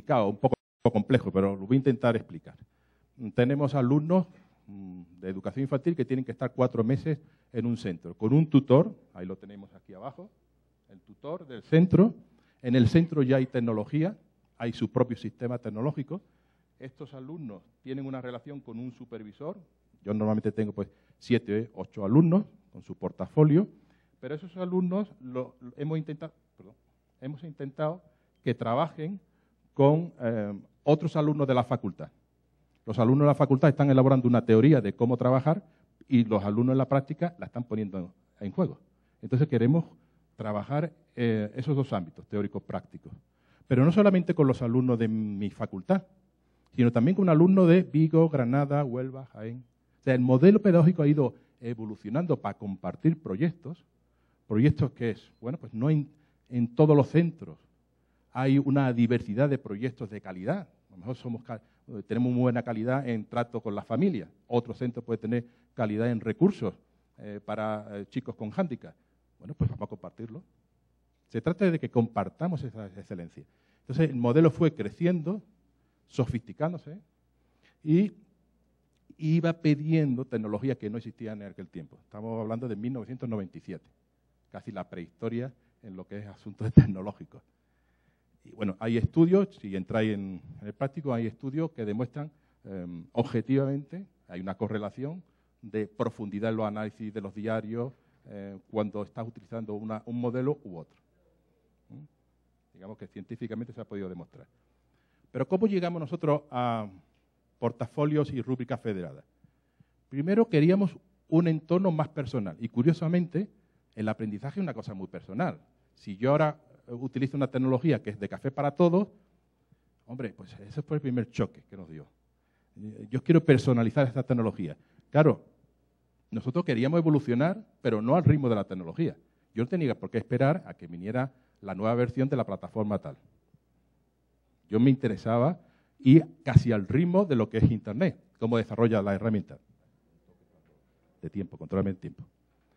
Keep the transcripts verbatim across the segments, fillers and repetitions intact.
complicado, un poco complejo, pero lo voy a intentar explicar. Tenemos alumnos de educación infantil que tienen que estar cuatro meses en un centro, con un tutor, ahí lo tenemos aquí abajo, el tutor del centro. En el centro ya hay tecnología, hay su propio sistema tecnológico. Estos alumnos tienen una relación con un supervisor. Yo normalmente tengo pues siete, ocho alumnos con su portafolio, pero esos alumnos lo, lo hemos intentado, perdón, hemos intentado que trabajen con eh, otros alumnos de la facultad. Los alumnos de la facultad están elaborando una teoría de cómo trabajar y los alumnos en la práctica la están poniendo en, en juego. Entonces queremos trabajar eh, esos dos ámbitos, teóricos prácticos. Pero no solamente con los alumnos de mi facultad, sino también con un alumno de Vigo, Granada, Huelva, Jaén. O sea, el modelo pedagógico ha ido evolucionando para compartir proyectos. ¿Proyectos que es? Bueno, pues no en, en todos los centros hay una diversidad de proyectos de calidad. A lo mejor somos, tenemos muy buena calidad en trato con las familias. Otro centro puede tener calidad en recursos eh, para eh, chicos con hándicap. Bueno, pues vamos a compartirlo. Se trata de que compartamos esa excelencia. Entonces, el modelo fue creciendo, sofisticándose y iba pidiendo tecnología que no existía en aquel tiempo. Estamos hablando de mil novecientos noventa y siete, casi la prehistoria en lo que es asuntos tecnológicos. Y bueno, hay estudios, si entráis en, en el práctico, hay estudios que demuestran eh, objetivamente, hay una correlación de profundidad en los análisis de los diarios eh, cuando estás utilizando una, un modelo u otro. ¿Mm? Digamos que científicamente se ha podido demostrar. Pero ¿cómo llegamos nosotros a portafolios y rúbricas federadas? Primero queríamos un entorno más personal y curiosamente el aprendizaje es una cosa muy personal. Si yo ahora utilizo una tecnología que es de café para todos, hombre, pues ese fue el primer choque que nos dio. Yo quiero personalizar esta tecnología. Claro, nosotros queríamos evolucionar, pero no al ritmo de la tecnología. Yo no tenía por qué esperar a que viniera la nueva versión de la plataforma tal. Yo me interesaba ir casi al ritmo de lo que es Internet, cómo desarrolla la herramienta. De tiempo, controlame el tiempo.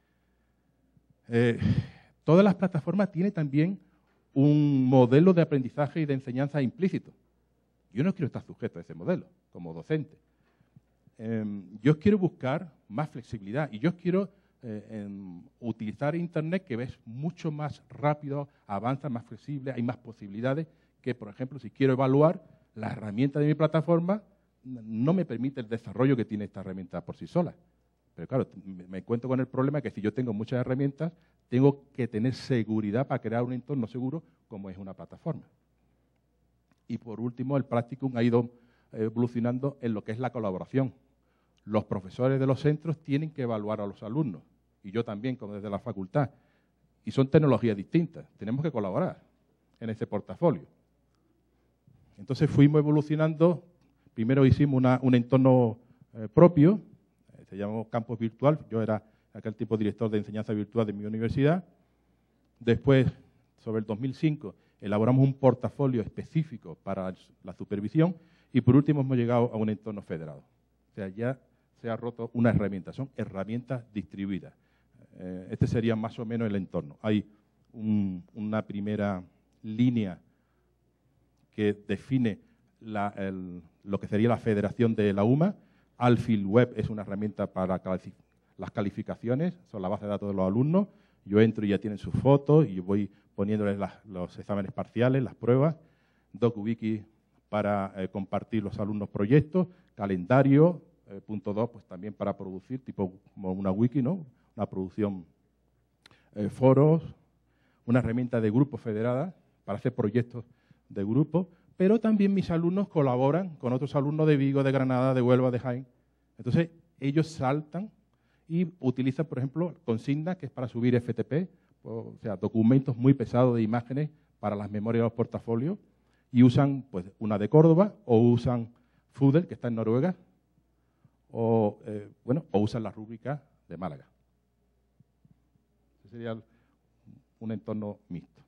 Eh, todas las plataformas tienen también un modelo de aprendizaje y de enseñanza implícito. Yo no quiero estar sujeto a ese modelo como docente. Eh, yo quiero buscar más flexibilidad y yo quiero eh, en, utilizar Internet que es mucho más rápido, avanza, más flexible, hay más posibilidades que, por ejemplo, si quiero evaluar, la herramienta de mi plataforma no me permite el desarrollo que tiene esta herramienta por sí sola. Pero claro, me encuentro con el problema que si yo tengo muchas herramientas, tengo que tener seguridad para crear un entorno seguro como es una plataforma. Y por último, el practicum ha ido evolucionando en lo que es la colaboración. Los profesores de los centros tienen que evaluar a los alumnos, y yo también, como desde la facultad. Y son tecnologías distintas, tenemos que colaborar en ese portafolio. Entonces fuimos evolucionando, primero hicimos una, un entorno eh, propio, eh, se llamó Campus Virtual, yo era aquel tipo de director de enseñanza virtual de mi universidad. Después, sobre el dos mil cinco, elaboramos un portafolio específico para la supervisión y por último hemos llegado a un entorno federado. O sea, ya se ha roto una herramienta, son herramientas distribuidas. Eh, este sería más o menos el entorno. Hay un, una primera línea que define la, el, lo que sería la federación de la U M A. Alfil Web es una herramienta para las calificaciones, son la base de datos de los alumnos. Yo entro y ya tienen sus fotos y yo voy poniéndoles las, los exámenes parciales, las pruebas. DocWiki para eh, compartir los alumnos proyectos. Calendario, eh, punto dos, pues también para producir, tipo como una wiki, ¿no? Una producción, eh, foros, una herramienta de grupos federadas para hacer proyectos de grupo, pero también mis alumnos colaboran con otros alumnos de Vigo, de Granada, de Huelva, de Jaén. Entonces, ellos saltan y utilizan, por ejemplo, Consigna, que es para subir F T P, o sea, documentos muy pesados de imágenes para las memorias de los portafolios, y usan pues una de Córdoba, o usan Fudel, que está en Noruega, o, eh, bueno, o usan la rúbrica de Málaga. Ese sería un entorno mixto.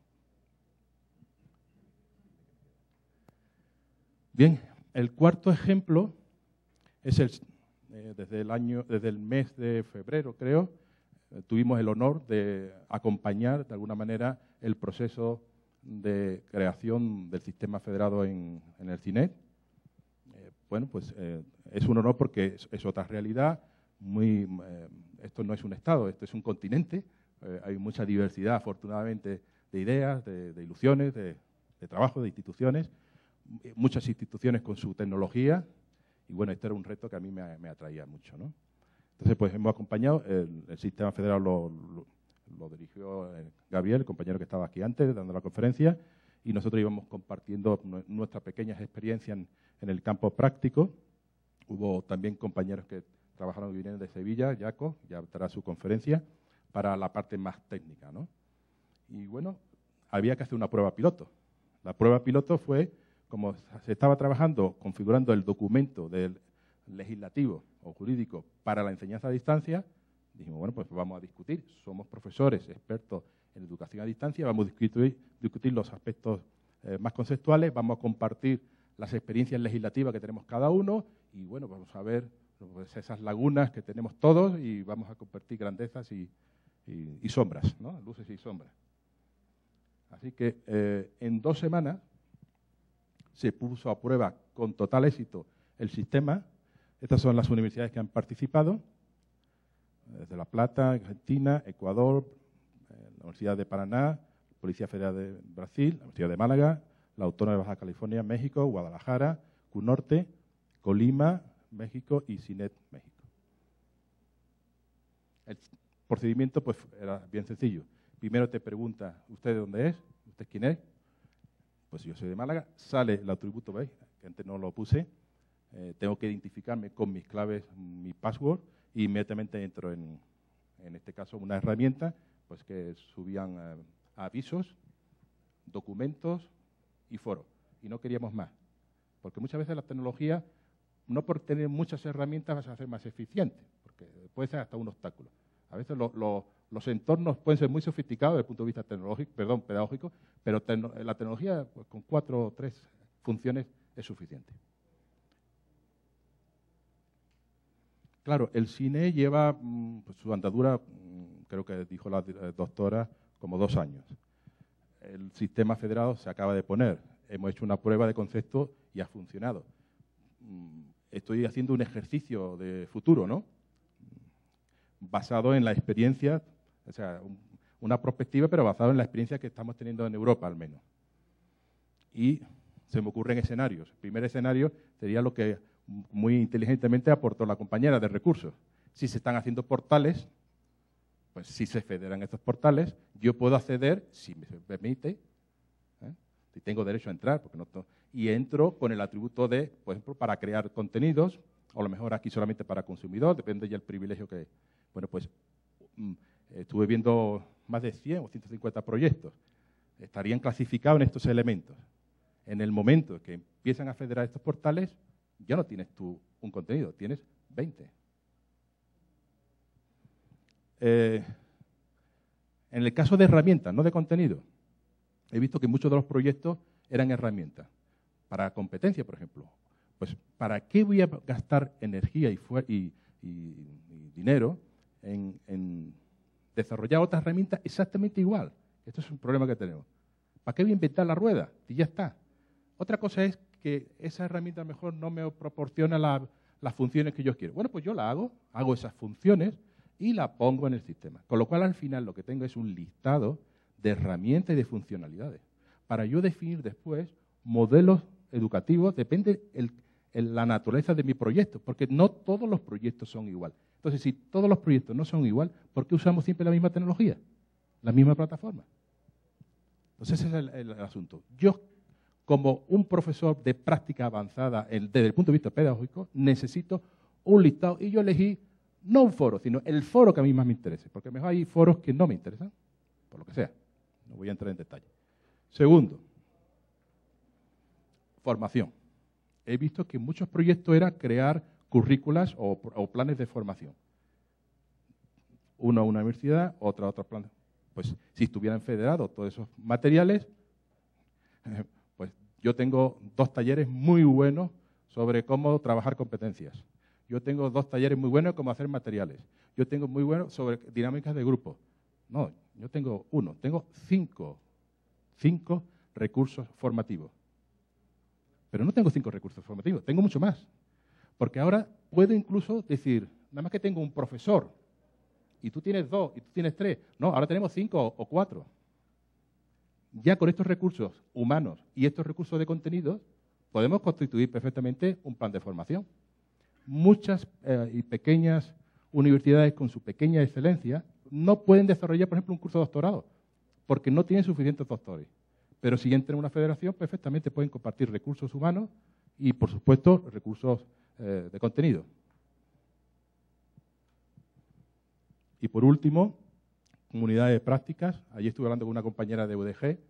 Bien, el cuarto ejemplo es el, eh, desde el año, desde el mes de febrero, creo, eh, tuvimos el honor de acompañar de alguna manera el proceso de creación del sistema federado en, en el CINET. Eh, bueno, pues eh, es un honor porque es, es otra realidad. Muy, eh, esto no es un Estado, esto es un continente. Eh, hay mucha diversidad, afortunadamente, de ideas, de, de ilusiones, de, de trabajo, de instituciones. Muchas instituciones con su tecnología. Y bueno, este era un reto que a mí me, me atraía mucho, ¿no? Entonces, pues hemos acompañado, el, el sistema federal lo, lo, lo dirigió eh, Gabriel, el compañero que estaba aquí antes, dando la conferencia, y nosotros íbamos compartiendo nuestras pequeñas experiencias en, en el campo práctico. Hubo también compañeros que trabajaron y vinieron de Sevilla, Jaco, ya dará su conferencia, para la parte más técnica, ¿no? Y bueno, había que hacer una prueba piloto. La prueba piloto fue, como se estaba trabajando, configurando el documento del legislativo o jurídico para la enseñanza a distancia, dijimos, bueno, pues vamos a discutir. Somos profesores expertos en educación a distancia, vamos a discutir, discutir los aspectos eh, más conceptuales, vamos a compartir las experiencias legislativas que tenemos cada uno y, bueno, vamos a ver pues, esas lagunas que tenemos todos y vamos a compartir grandezas y, y, y sombras, ¿no? Luces y sombras. Así que eh, en dos semanas se puso a prueba con total éxito el sistema. Estas son las universidades que han participado, desde La Plata, Argentina, Ecuador, eh, la Universidad de Paraná, Policía Federal de Brasil, la Universidad de Málaga, la Autónoma de Baja California, México, Guadalajara, CUNORTE, Colima, México y CINET, México. El procedimiento pues era bien sencillo. Primero te pregunta, ¿usted de dónde es? ¿Usted quién es? Pues yo soy de Málaga. Sale el atributo, ¿veis? Que antes no lo puse. Eh, tengo que identificarme con mis claves, mi password, e inmediatamente entro en, en este caso, una herramienta pues que subían eh, avisos, documentos y foros. Y no queríamos más. Porque muchas veces la tecnología, no por tener muchas herramientas vas a ser más eficiente, porque puede ser hasta un obstáculo. A veces lo, lo, los entornos pueden ser muy sofisticados desde el punto de vista tecnológico, perdón, pedagógico, pero tecno, la tecnología pues, con cuatro o tres funciones es suficiente. Claro, el cine lleva mmm, pues, su andadura, mmm, creo que dijo la doctora, como dos años. El sistema federado se acaba de poner. Hemos hecho una prueba de concepto y ha funcionado. Mmm, estoy haciendo un ejercicio de futuro, ¿no? Basado en la experiencia, o sea, un, una perspectiva, pero basado en la experiencia que estamos teniendo en Europa, al menos. Y se me ocurren escenarios. El primer escenario sería lo que muy inteligentemente aportó la compañera de recursos. Si se están haciendo portales, pues si se federan estos portales, yo puedo acceder, si me permite, ¿eh? Si tengo derecho a entrar, porque no y entro con el atributo de, por ejemplo, para crear contenidos, o a lo mejor aquí solamente para consumidor, depende ya del privilegio que... Bueno, pues mm, estuve viendo más de cien o ciento cincuenta proyectos. Estarían clasificados en estos elementos. En el momento que empiezan a federar estos portales, ya no tienes tú un contenido, tienes veinte. Eh, en el caso de herramientas, no de contenido, he visto que muchos de los proyectos eran herramientas. Para competencia, por ejemplo. Pues, ¿para qué voy a gastar energía y, y, y, y dinero en, en desarrollar otra herramienta exactamente igual? Esto es un problema que tenemos. ¿Para qué voy a inventar la rueda? Y ya está. Otra cosa es que esa herramienta mejor no me proporciona la, las funciones que yo quiero. Bueno, pues yo la hago, hago esas funciones y la pongo en el sistema. Con lo cual, al final, lo que tengo es un listado de herramientas y de funcionalidades. Para yo definir después modelos educativos, depende el, el, la naturaleza de mi proyecto, porque no todos los proyectos son igual. Entonces, si todos los proyectos no son igual, ¿por qué usamos siempre la misma tecnología? La misma plataforma. Entonces, ese es el, el, el asunto. Yo, como un profesor de práctica avanzada el, desde el punto de vista pedagógico, necesito un listado y yo elegí no un foro, sino el foro que a mí más me interese, porque mejor hay foros que no me interesan, por lo que sea. No voy a entrar en detalle. Segundo, formación. He visto que muchos proyectos era crear currículas o, o planes de formación. Uno a una universidad, otra a otro plan. Pues si estuvieran federados todos esos materiales, eh, pues yo tengo dos talleres muy buenos sobre cómo trabajar competencias. Yo tengo dos talleres muy buenos cómo hacer materiales. Yo tengo muy buenos sobre dinámicas de grupo. No, yo tengo uno, tengo cinco, cinco recursos formativos. Pero no tengo cinco recursos formativos, tengo mucho más. Porque ahora puedo incluso decir, nada más que tengo un profesor, y tú tienes dos, y tú tienes tres. No, ahora tenemos cinco o cuatro. Ya con estos recursos humanos y estos recursos de contenido, podemos constituir perfectamente un plan de formación. Muchas eh, y pequeñas universidades con su pequeña excelencia no pueden desarrollar, por ejemplo, un curso de doctorado, porque no tienen suficientes doctores. Pero si entran en una federación, perfectamente pueden compartir recursos humanos y, por supuesto, recursos eh, de contenido. Y por último, comunidades de prácticas. Allí estuve hablando con una compañera de U D G. Eh,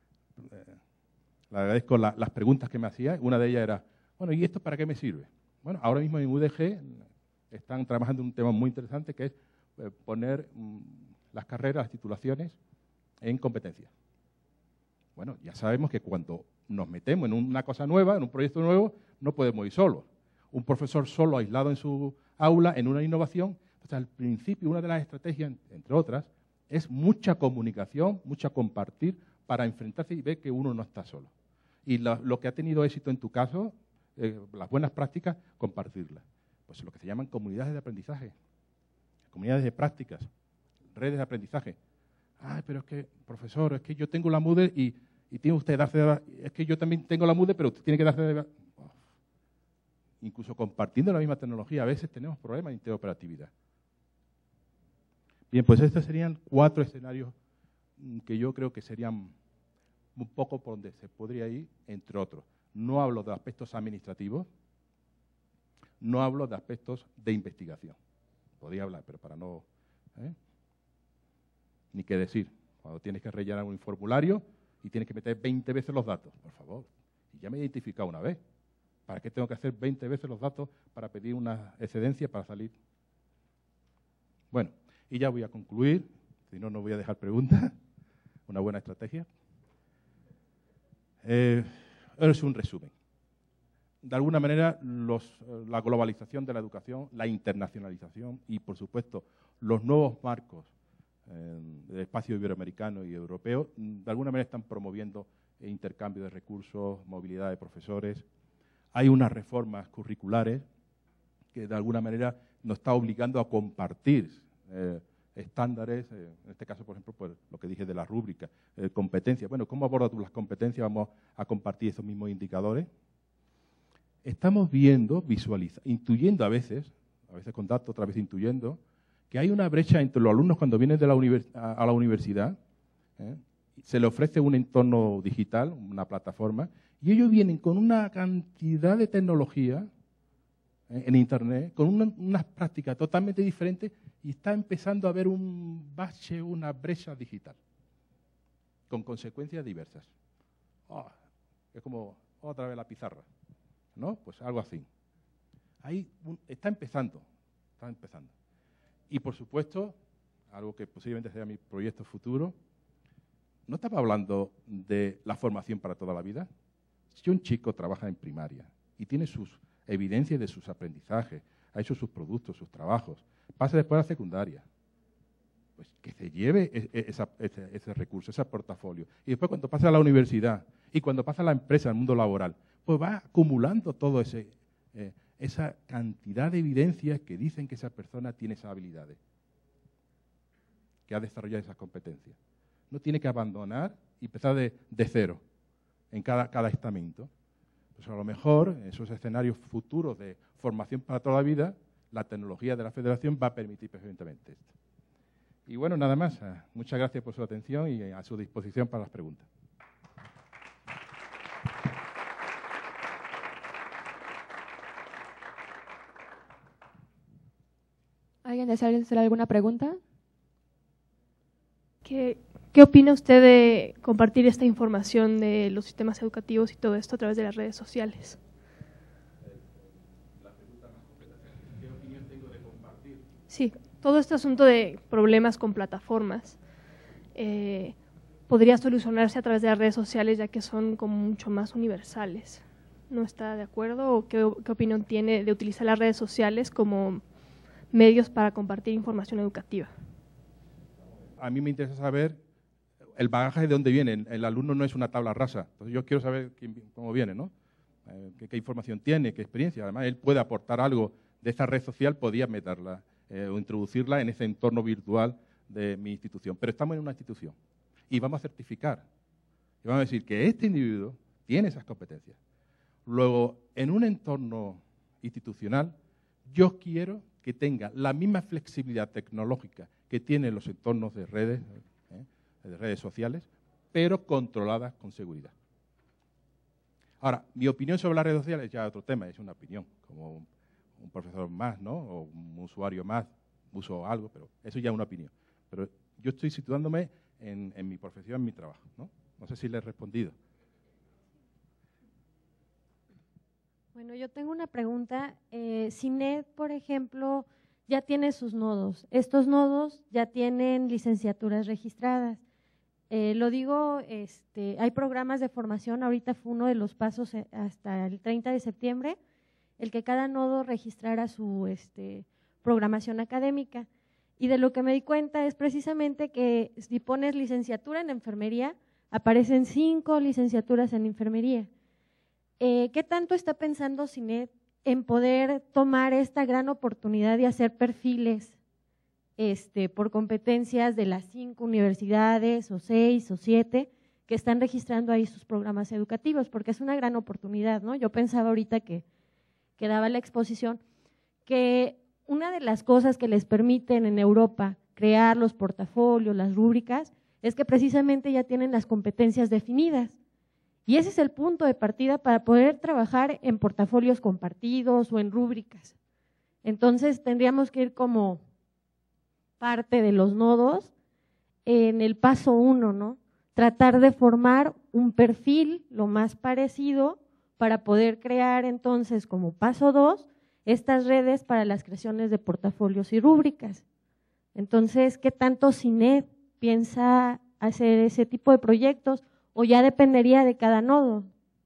le agradezco la, las preguntas que me hacía. Una de ellas era, bueno, ¿y esto para qué me sirve? Bueno, ahora mismo en U D G están trabajando en un tema muy interesante que es eh, poner mm, las carreras, las titulaciones en competencias. Bueno, ya sabemos que cuando nos metemos en una cosa nueva, en un proyecto nuevo, no podemos ir solos. Un profesor solo, aislado en su aula, en una innovación. O sea, al principio, una de las estrategias, entre otras, es mucha comunicación, mucha compartir para enfrentarse y ver que uno no está solo. Y lo, lo que ha tenido éxito en tu caso, eh, las buenas prácticas, compartirlas. Pues lo que se llaman comunidades de aprendizaje, comunidades de prácticas, redes de aprendizaje. Ah, pero es que, profesor, es que yo tengo la Moodle y, y tiene usted que darse de... Es que yo también tengo la Moodle, pero usted tiene que darse de... Oh. Incluso compartiendo la misma tecnología, a veces tenemos problemas de interoperatividad. Bien, pues estos serían cuatro escenarios que yo creo que serían un poco por donde se podría ir, entre otros. No hablo de aspectos administrativos, no hablo de aspectos de investigación. Podría hablar, pero para no... ¿eh? Ni qué decir. Cuando tienes que rellenar un formulario y tienes que meter veinte veces los datos, por favor. Y ya me he identificado una vez. ¿Para qué tengo que hacer veinte veces los datos para pedir una excedencia para salir? Bueno, y ya voy a concluir, si no, no voy a dejar preguntas. Una buena estrategia. Eh, es un resumen. De alguna manera, los, la globalización de la educación, la internacionalización y, por supuesto, los nuevos marcos eh, del espacio iberoamericano y europeo, de alguna manera están promoviendo el intercambio de recursos, movilidad de profesores. Hay unas reformas curriculares que, de alguna manera, nos está obligando a compartir eh, estándares, eh, en este caso, por ejemplo, pues, lo que dije de la rúbrica, eh, competencias. Bueno, ¿cómo abordas tú las competencias? Vamos a compartir esos mismos indicadores. Estamos viendo, visualizando, intuyendo a veces, a veces con datos, otra vez intuyendo, que hay una brecha entre los alumnos cuando vienen de la univers a, a la universidad, ¿eh? Se les ofrece un entorno digital, una plataforma, y ellos vienen con una cantidad de tecnología ¿eh? en Internet, con una, unas prácticas totalmente diferentes, y está empezando a haber un bache, una brecha digital, con consecuencias diversas. Oh, es como otra vez la pizarra, ¿no? Pues algo así. Ahí un, está empezando, está empezando. Y, por supuesto, algo que posiblemente sea mi proyecto futuro, no estaba hablando de la formación para toda la vida. Si un chico trabaja en primaria y tiene sus evidencias de sus aprendizajes, ha hecho sus productos, sus trabajos, pasa después a la secundaria, pues que se lleve esa, ese, ese recurso, ese portafolio. Y después cuando pasa a la universidad y cuando pasa a la empresa, al mundo laboral, pues va acumulando todo ese, eh, esa cantidad de evidencias que dicen que esa persona tiene esas habilidades, que ha desarrollado esas competencias. No tiene que abandonar y empezar de, de cero en cada, cada estamento. Pues a lo mejor, en esos escenarios futuros de formación para toda la vida, la tecnología de la Federación va a permitir perfectamente esto. Y bueno, nada más. Muchas gracias por su atención y a su disposición para las preguntas. ¿Alguien desea hacer alguna pregunta? ¿Qué, ¿Qué opina usted de compartir esta información de los sistemas educativos y todo esto a través de las redes sociales? La pregunta más completa. ¿Qué opinión tengo de compartir? Sí, todo este asunto de problemas con plataformas eh, podría solucionarse a través de las redes sociales, ya que son como mucho más universales. ¿No está de acuerdo? ¿O qué, qué opinión tiene de utilizar las redes sociales como medios para compartir información educativa? A mí me interesa saber el bagaje de dónde viene. El alumno no es una tabla rasa. Entonces yo quiero saber quién, cómo viene, ¿no? Eh, qué, qué información tiene, qué experiencia. Además, él puede aportar algo de esta red social, podía meterla eh, o introducirla en ese entorno virtual de mi institución. Pero estamos en una institución y vamos a certificar. Y vamos a decir que este individuo tiene esas competencias. Luego, en un entorno institucional, yo quiero que tenga la misma flexibilidad tecnológica que tienen los entornos de redes, ¿eh? de redes sociales, pero controladas con seguridad. Ahora, mi opinión sobre las redes sociales es ya otro tema, es una opinión, como un, un profesor más, ¿no? O un usuario más, uso algo, pero eso ya es una opinión. Pero yo estoy situándome en, en mi profesión, en mi trabajo, ¿no? No sé si le he respondido. Bueno, yo tengo una pregunta. Eh, CINED, por ejemplo, ya tiene sus nodos. Estos nodos ya tienen licenciaturas registradas. Eh, lo digo, este, hay programas de formación, ahorita fue uno de los pasos hasta el treinta de septiembre, el que cada nodo registrara su este, programación académica. Y de lo que me di cuenta es precisamente que si pones licenciatura en enfermería, aparecen cinco licenciaturas en enfermería. Eh, ¿Qué tanto está pensando CINED en poder tomar esta gran oportunidad de hacer perfiles este, por competencias de las cinco universidades o seis o siete que están registrando ahí sus programas educativos? Porque es una gran oportunidad, ¿no? Yo pensaba ahorita que, que daba la exposición que una de las cosas que les permiten en Europa crear los portafolios, las rúbricas, es que precisamente ya tienen las competencias definidas. Y ese es el punto de partida para poder trabajar en portafolios compartidos o en rúbricas. Entonces, tendríamos que ir como parte de los nodos en el paso uno, ¿no? Tratar de formar un perfil lo más parecido para poder crear entonces como paso dos estas redes para las creaciones de portafolios y rúbricas. Entonces, ¿qué tanto CINED piensa hacer ese tipo de proyectos? ¿O ya dependería de cada nodo?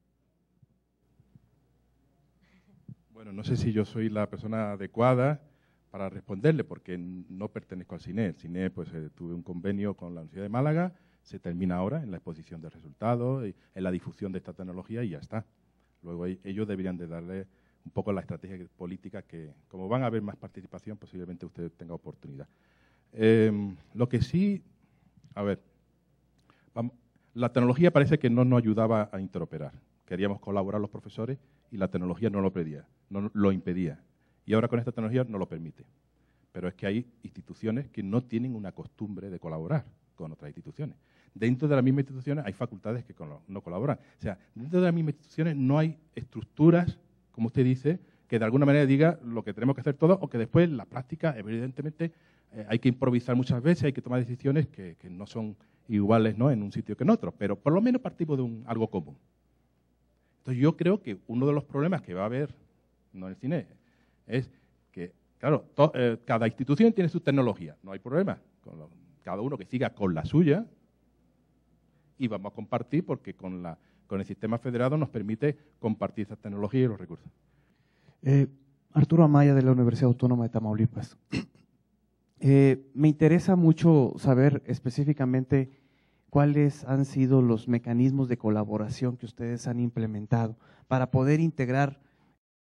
Bueno, no sé si yo soy la persona adecuada para responderle, porque no pertenezco al CINED. CINED, pues eh, tuve un convenio con la Universidad de Málaga, se termina ahora en la exposición de resultados, en la difusión de esta tecnología y ya está. Luego ellos deberían de darle un poco la estrategia política que, como van a haber más participación, posiblemente usted tenga oportunidad. Eh, lo que sí, a ver, vamos. La tecnología parece que no nos ayudaba a interoperar. Queríamos colaborar los profesores y la tecnología no lo pedía, no lo impedía. Y ahora con esta tecnología no lo permite. Pero es que hay instituciones que no tienen una costumbre de colaborar con otras instituciones. Dentro de las mismas instituciones hay facultades que no colaboran. O sea, dentro de las mismas instituciones no hay estructuras, como usted dice, que de alguna manera diga lo que tenemos que hacer todos o que después en la práctica, evidentemente, eh, hay que improvisar muchas veces, hay que tomar decisiones que, que no son iguales, ¿no?, en un sitio que en otro, pero por lo menos partimos de un, algo común. Entonces yo creo que uno de los problemas que va a haber, no en el CINED, es que, claro, to, eh, cada institución tiene su tecnología, no hay problema, con lo, cada uno que siga con la suya y vamos a compartir porque con, la, con el sistema federado nos permite compartir esa tecnología y los recursos. Eh, Arturo Amaya, de la Universidad Autónoma de Tamaulipas. Eh, me interesa mucho saber específicamente cuáles han sido los mecanismos de colaboración que ustedes han implementado para poder integrar